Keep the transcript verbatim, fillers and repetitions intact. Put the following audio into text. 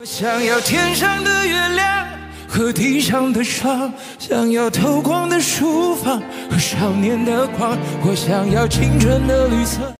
我想要天上的月亮和地上的霜，想要透光的书房和少年的狂，我想要青春的绿色。